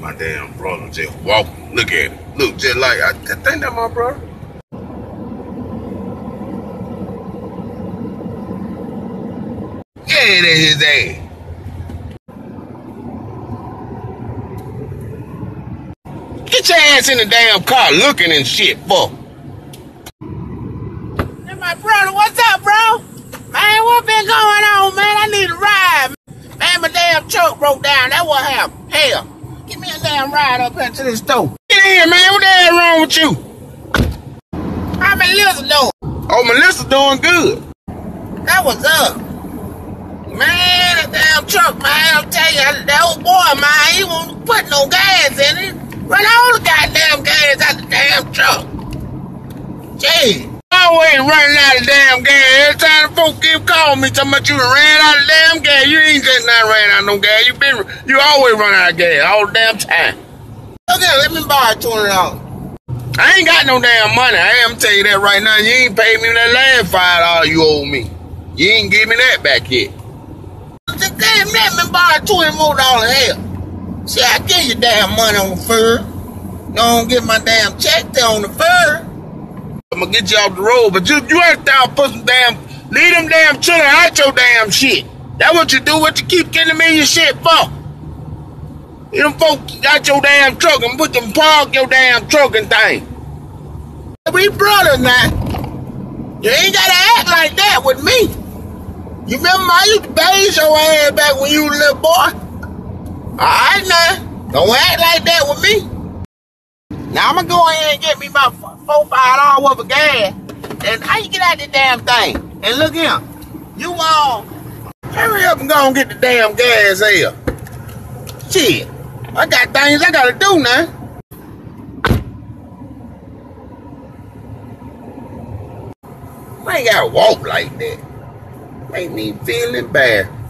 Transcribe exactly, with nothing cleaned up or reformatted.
My damn brother just walking. Look at him. Look just like, I, I think that my brother. Yeah, that's his ass. Get your ass in the damn car looking and shit, fuck. Hey, my brother, what's up, bro? Man, what been going on, man? I need a ride. Man, my damn truck broke down. That what happened. Hell, give me a damn ride up here to the store. Get in here, man. What the hell wrong with you? How Melissa doing? Oh, Melissa doing good. That was up. Man, that damn truck, man, I'll tell you, that old boy, man, he won't put no gas in it. Run all the goddamn gas out the damn truck. Gee. Always running out of damn gas. Every time the folks keep calling me talking about you done ran out of damn gas. You ain't just not ran out of no gas. You been, you always run out of gas all the damn time. Okay, let me borrow twenty dollars. I ain't got no damn money. I am tell you that right now. You ain't paid me that last five dollars you owe me. You ain't give me that back yet. Just damn, let me borrow twenty more dollars. Hell. See, I give you damn money on the fur. Don't get my damn check there on the fur. I'm gonna get you off the road, but you you have to put some damn, leave them damn children out your damn shit. That's what you do, what you keep getting me your shit for. You them folks got your damn truck and put them park your damn truck and thing. We brothers now. You ain't gotta act like that with me. You remember I used to bathe your ass back when you was a little boy? Alright now, don't act like that with me. Now I'm gonna go ahead and get me my four, five dollars worth of gas. And how you get out this damn thing? And look here, you all hurry up and go and get the damn gas here. Shit, I got things I gotta do now. I ain't gotta walk like that. Make me feeling bad.